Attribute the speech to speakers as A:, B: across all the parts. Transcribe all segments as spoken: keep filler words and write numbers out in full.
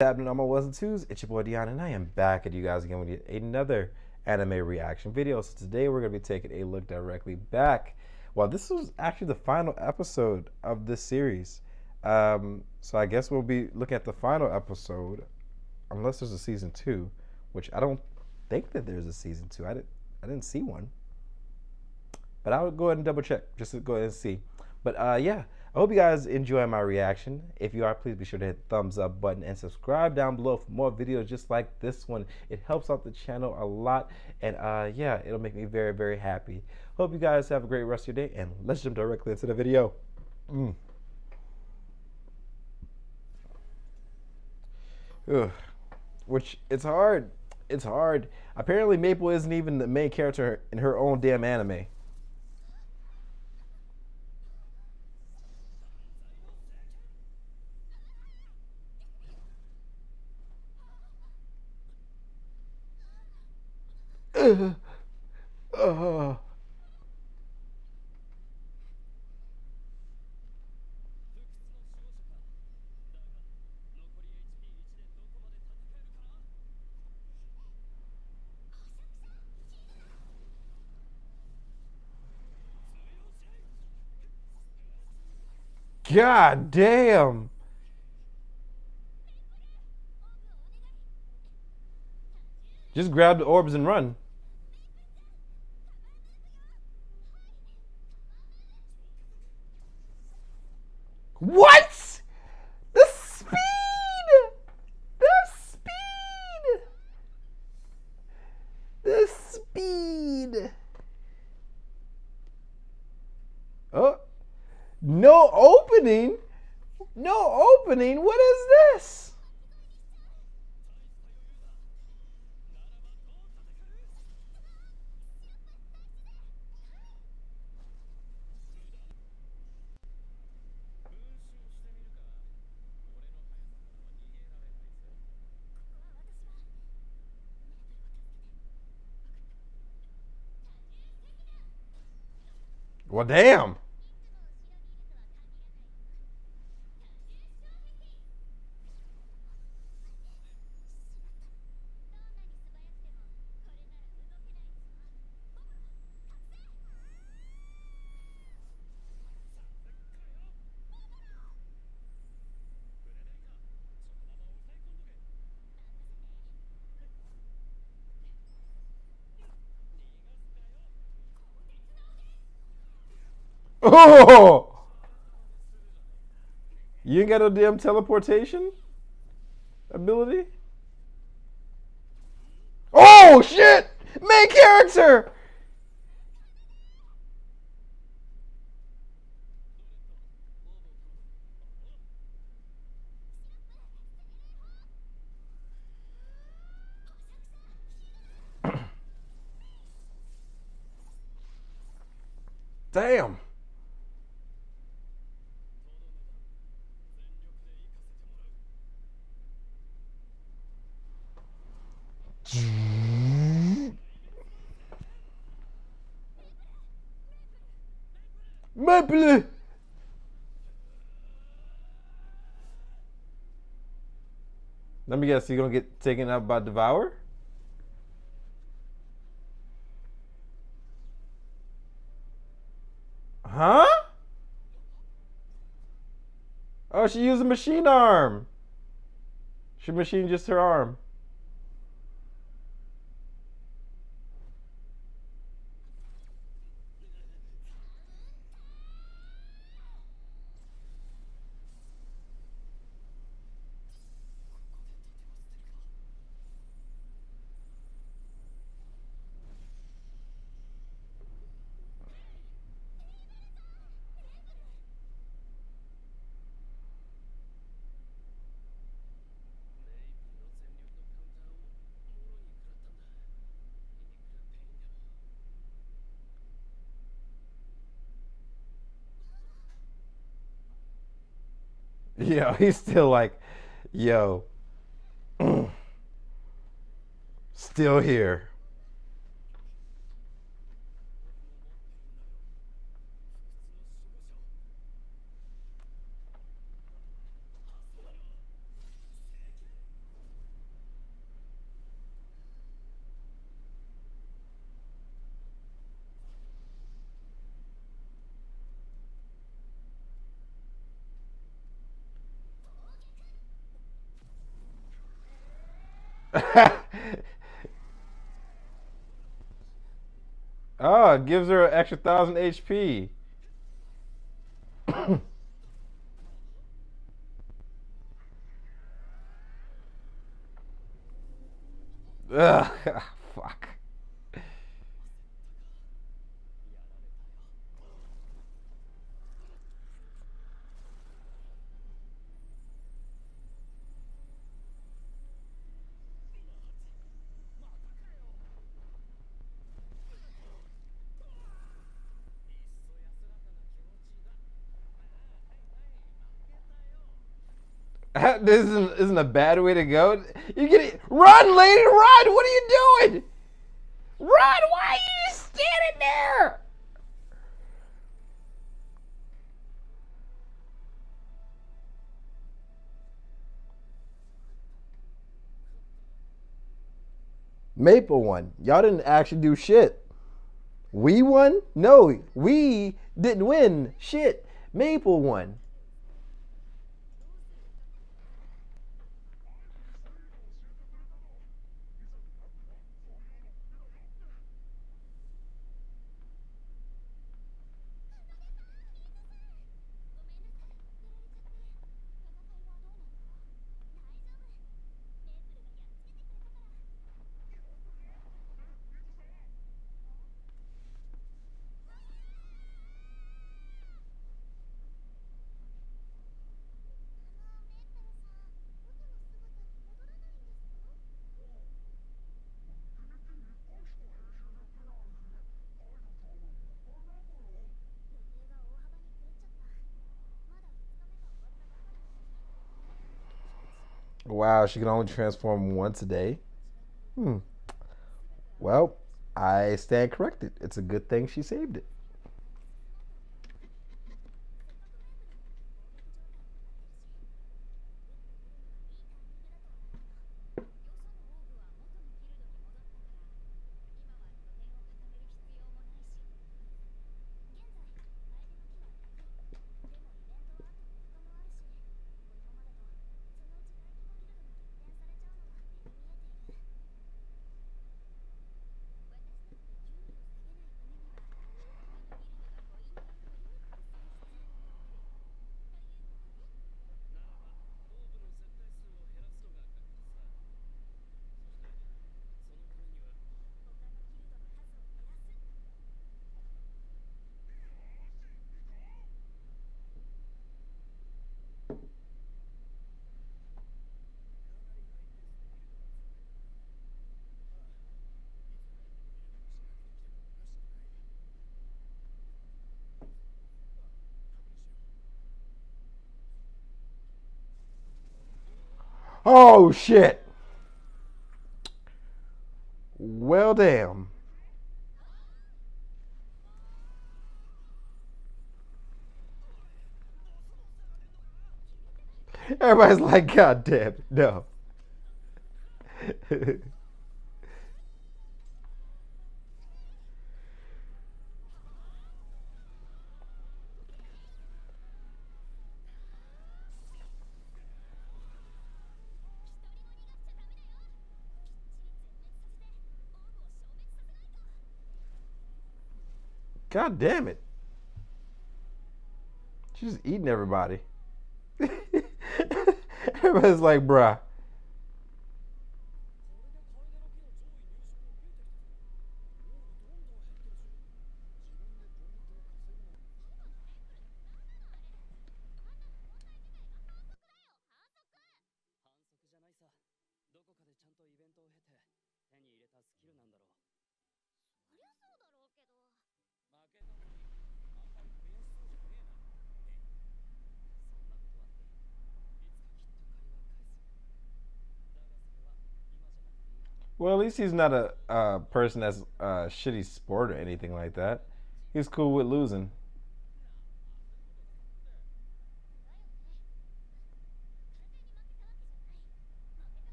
A: Happening on my ones and twos, it's your boy Dion, and I am back at you guys again with another anime reaction video. So today we're going to be taking a look directly back. Well, this was actually the final episode of this series. Um, so I guess we'll be looking at the final episode, unless there's a season two, which I don't think that there's a season two. I didn't, I didn't see one. But I'll go ahead and double check just to go ahead and see. But uh, yeah, I hope you guys enjoy my reaction. If you are, please be sure to hit the thumbs up button and subscribe down below for more videos just like this one. It helps out the channel a lot, and uh, yeah, it'll make me very, very happy. Hope you guys have a great rest of your day, and let's jump directly into the video. Mm. Ugh. Which, it's hard. It's hard. Apparently, Maple isn't even the main character in her own damn anime. Uh, uh. God damn. Just grab the orbs and run. What? The speed! The speed! The speed! Oh, no opening? No opening? What is this? Well, damn. Oh! You ain't got no damn teleportation ability? Oh, shit! Main character! Damn. Maple. Let me guess, you gonna get taken out by Devour? Huh? Oh, she used a machine arm. She machined just her arm. Yo, he's still like, yo, still here. Oh, it gives her an extra thousand H P. Ugh, fuck. This isn't, isn't a bad way to go. You get it. Run, lady, run! What are you doing? Run! Why are you just standing there? Maple won. Y'all didn't actually do shit. We won? No, we didn't win shit. Maple won. Wow, she can only transform once a day. Hmm. Well, I stand corrected. It's a good thing she saved it. Oh shit. Well, damn. Everybody's like, God damn, no. God damn it. She's just eating everybody. Everybody's like, bruh. Well, at least he's not a uh, person that's a shitty sport or anything like that. He's cool with losing.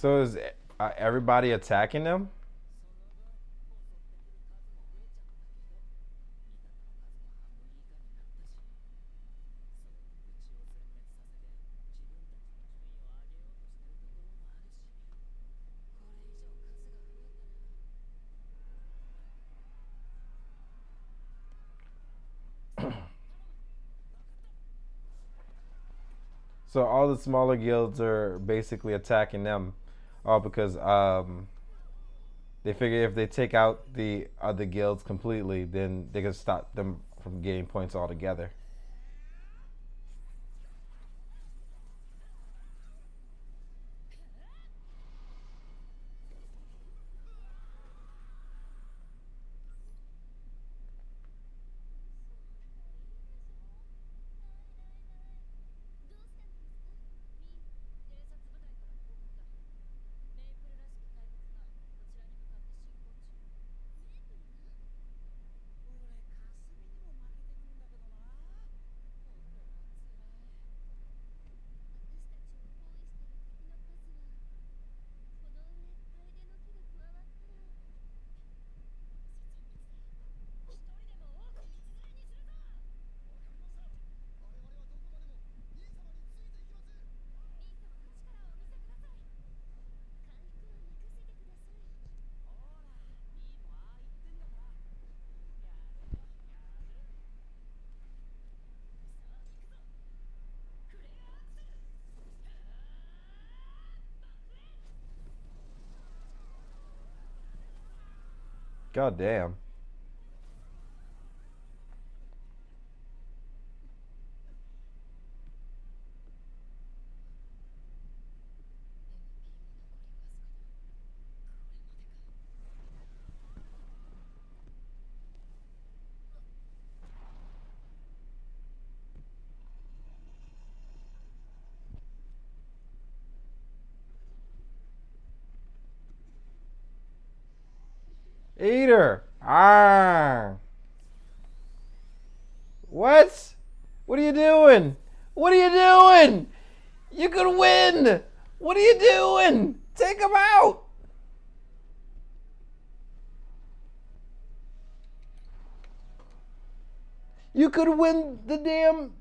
A: So is uh, everybody attacking them? So all the smaller guilds are basically attacking them, all because um, they figure if they take out the other guilds completely, then they can stop them from getting points altogether. God damn. Eater! Ah! What? What are you doing? What are you doing? You could win! What are you doing? Take him out! You could win the damn...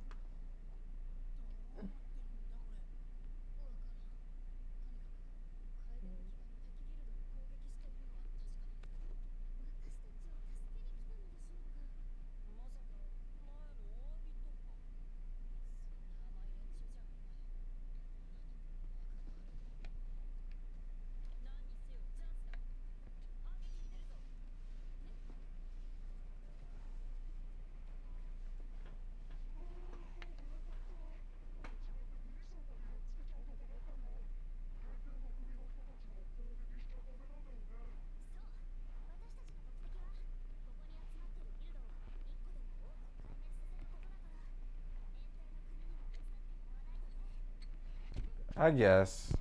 A: I guess.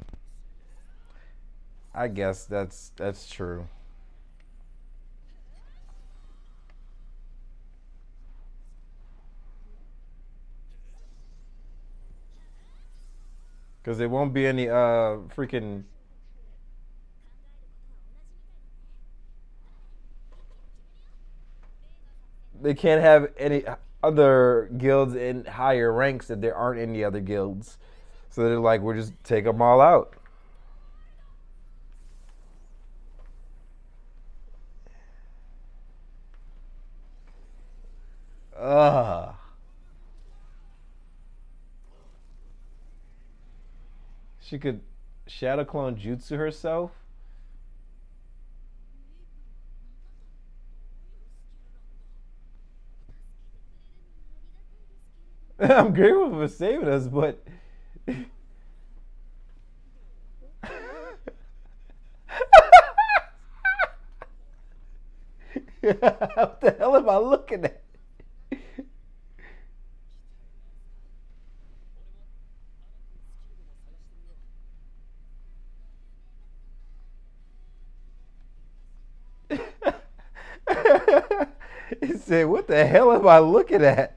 A: I guess that's that's true. Because there won't be any uh freaking... They can't have any other guilds in higher ranks if there aren't any other guilds. So they're like, we'll just take them all out. Ugh. She could shadow clone jutsu herself? I'm grateful for saving us, but... What the hell am I looking at? He said, what the hell am I looking at?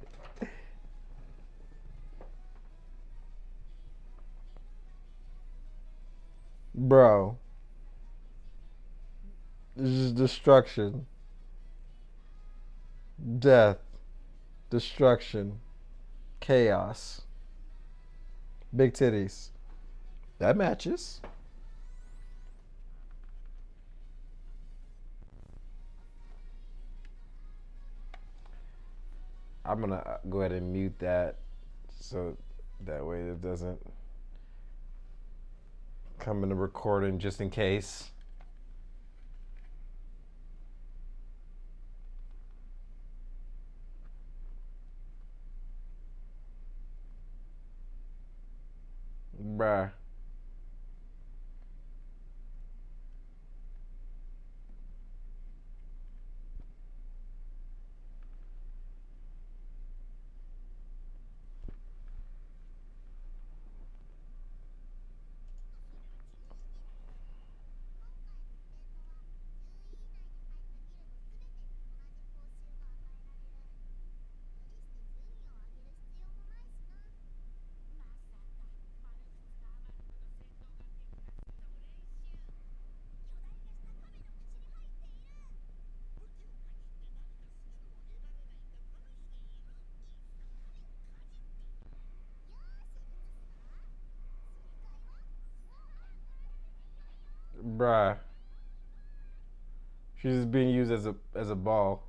A: Bro, this is destruction, death, destruction, chaos, big titties. That matches. I'm gonna go ahead and mute that so that way it doesn't come in the recording just in case. Bruh. Bruh. She's just being used as a as a ball.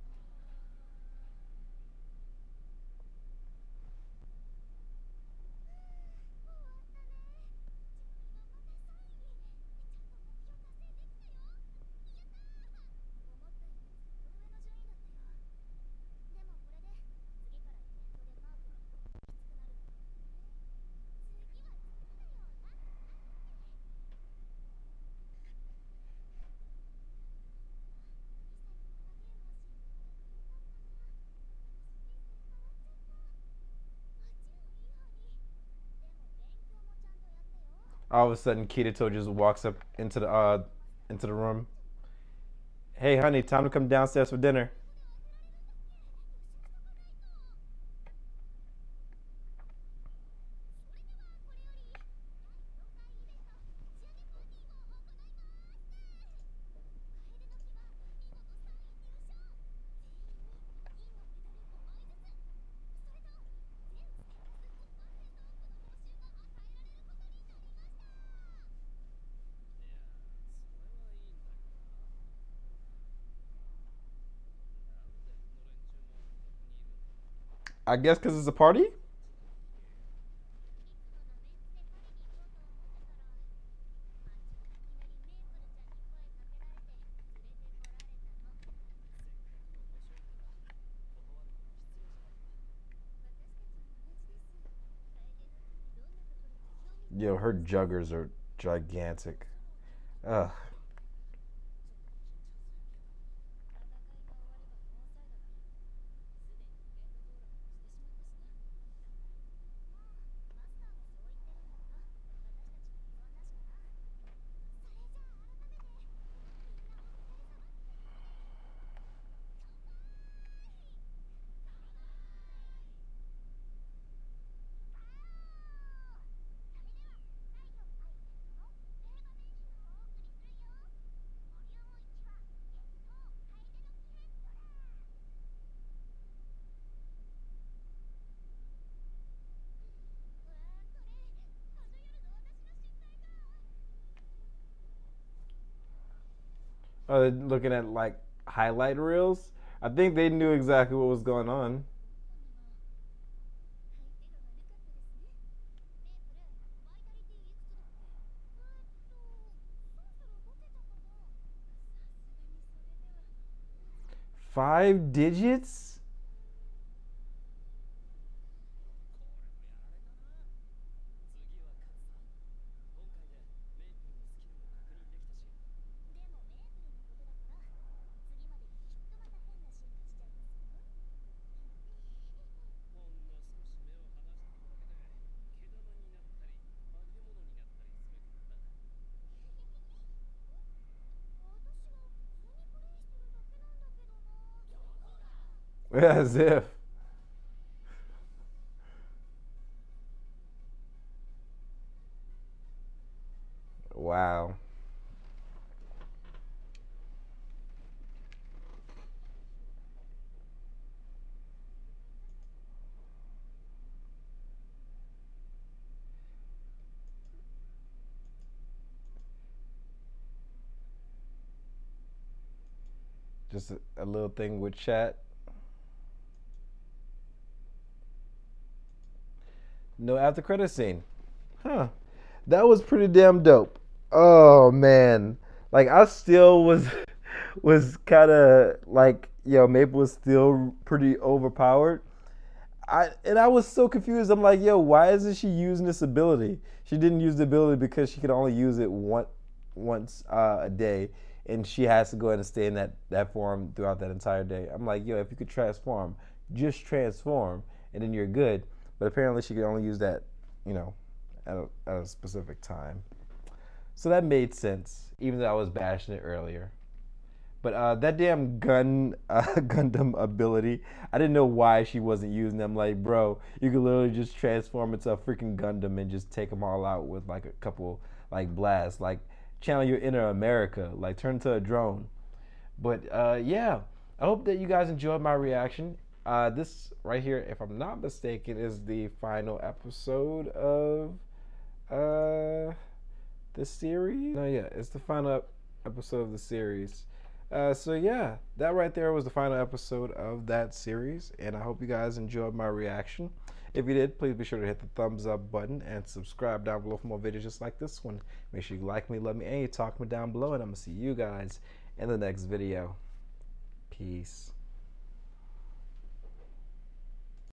A: All of a sudden, Kirito just walks up into the uh into the room. Hey, honey, time to come downstairs for dinner. I guess because it's a party? Yo, her juggers are gigantic. Ugh. Oh, they're looking at like highlight reels. I think they knew exactly what was going on. Five digits? As if. Wow. Just a, a little thing with chat. No after credit scene. Huh. That was pretty damn dope. Oh man. Like I still was was kind of like, yo, Maple was still pretty overpowered. I and I was so confused. I'm like, yo, why isn't she using this ability? She didn't use the ability because she could only use it one, once uh, a day, and she has to go ahead and stay in that, that form throughout that entire day. I'm like, yo, if you could transform, just transform, and then you're good. But apparently, she could only use that, you know, at a, at a specific time. So that made sense, even though I was bashing it earlier. But uh, that damn gun uh, Gundam ability, I didn't know why she wasn't using them. Like, bro, you could literally just transform into a freaking Gundam and just take them all out with like a couple like blasts. Like, channel your inner America. Like, turn into a drone. But uh, yeah, I hope that you guys enjoyed my reaction. Uh, this right here, if I'm not mistaken, is the final episode of uh, the series. No, yeah, it's the final episode of the series. Uh, so yeah, that right there was the final episode of that series, and I hope you guys enjoyed my reaction. If you did, please be sure to hit the thumbs up button and subscribe down below for more videos just like this one. Make sure you like me, love me, and you talk me down below, and I'm gonna see you guys in the next video. Peace.